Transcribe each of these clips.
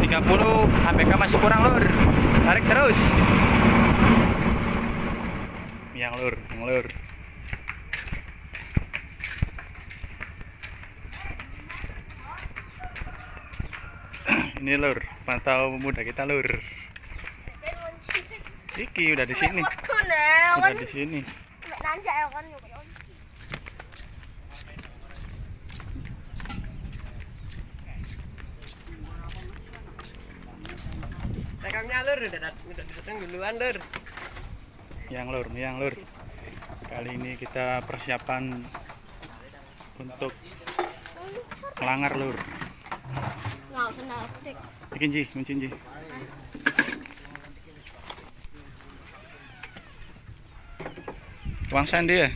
30 APK masih kurang lur. Tarik terus. Yang lur, yang lur. Ini lur, pantau muda kita lur. Iki udah di sini. Udah di sini. Rekamnya lur, udah datang duluan lur. Yang lur. Kali ini kita persiapan untuk melanggar lur. Bikin Ji, kuncin Ji. Wang Sandi ya.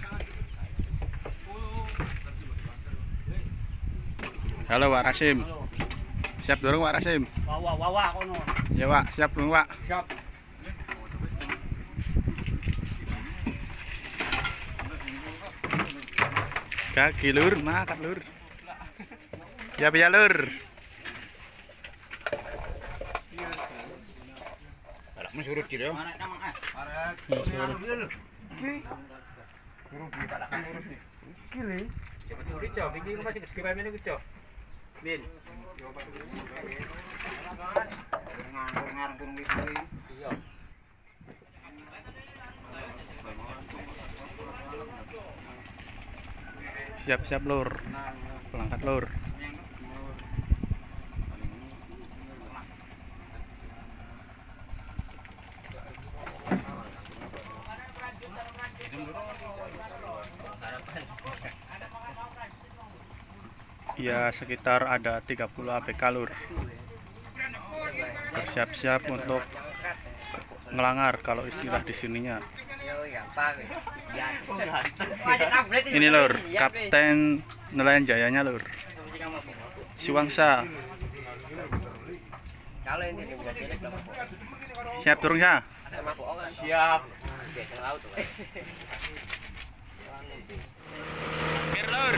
Halo Wak Rasim. Siap dorong Wak Rasim. Wawa kono. Ya Wak, siap dong Wak. Siap. Kaki lur, makat lur. Siap ya lur. Mensurut gitu ya. Siap-siap lur. Pelangkat lur. Ya sekitar ada 30 APK lur. Bersiap-siap untuk ngelanggar kalau istilah di sininya. Ini lur, Kapten Nelayan Jayanya lur. Siwangsa. Siap turun ya? Siap. Mir lur.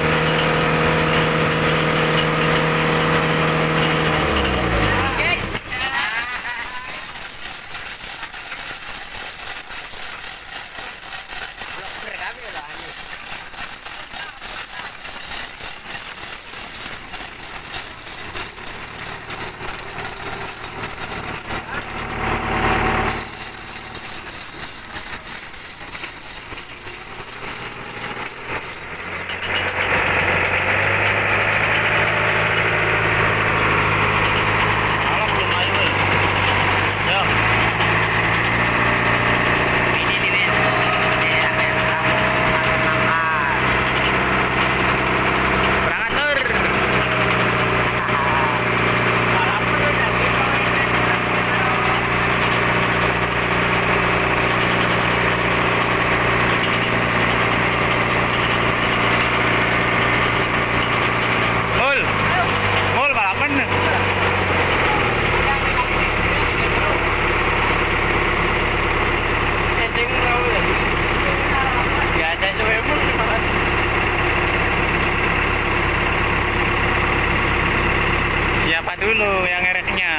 Siapa dulu yang ngereknya?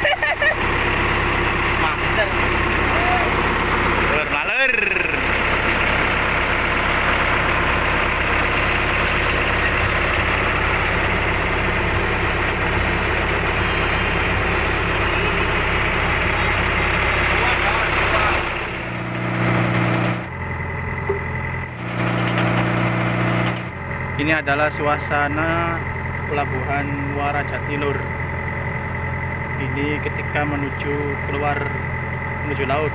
Master. Lur malur. Ini adalah suasana Pelabuhan Muara Jati lur. Ini ketika keluar menuju laut.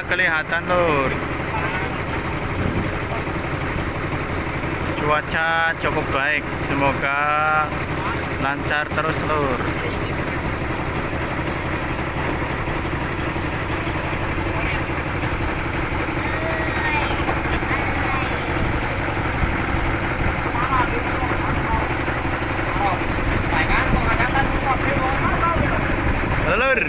kelihatan lur. Cuaca cukup baik, semoga lancar terus lur. Lur.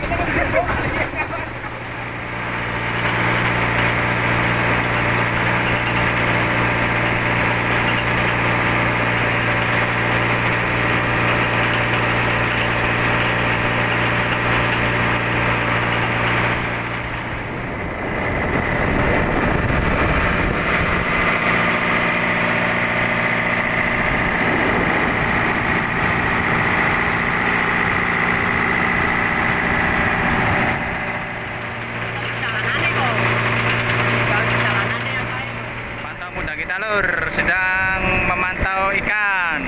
Pantau muda kita lur, sedang memantau ikan.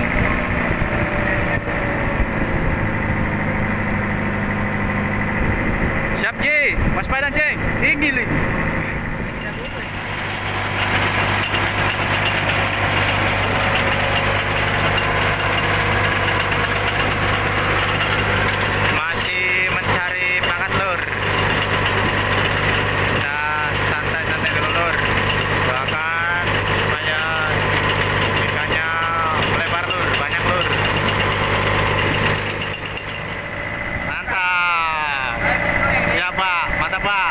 Siap Ji, waspada Ji, tinggi li. Masih mencari pangkat lur. Kita santai-santai dulu lur. Doakan supaya ikannya melebar lur, banyak lur. Mantap. Siap Pak, mantap Pak.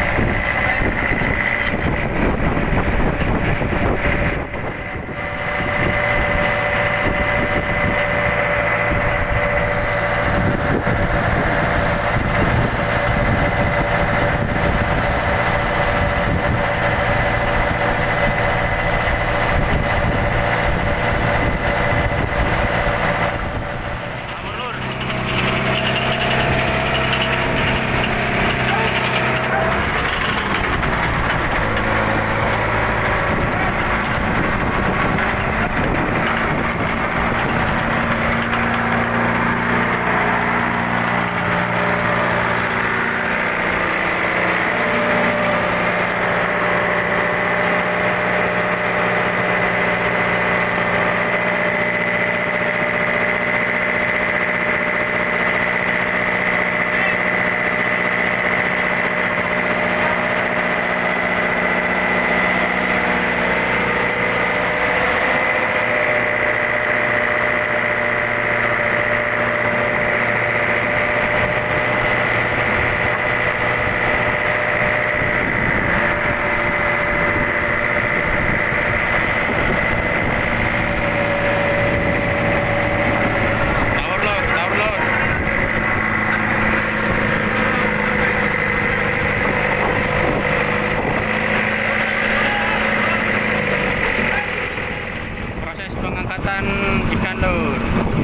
Ikan lur.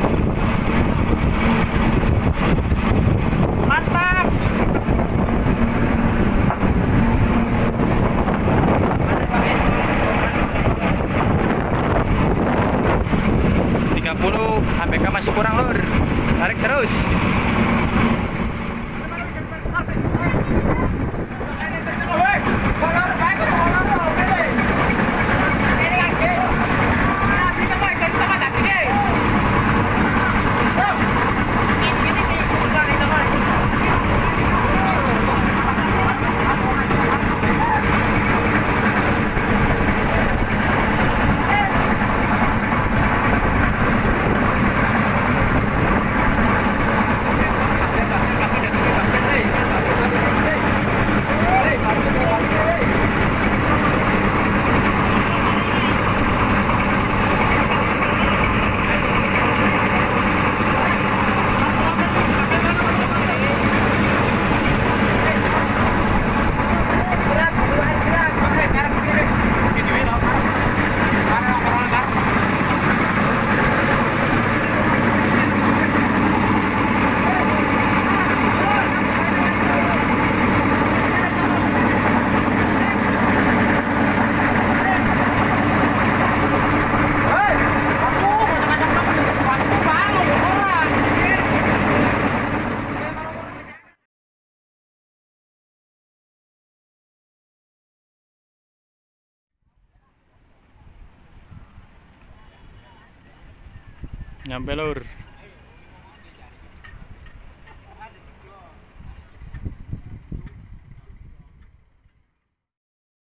Mantap. APK masih kurang lur. Tarik terus. Nyampe lur.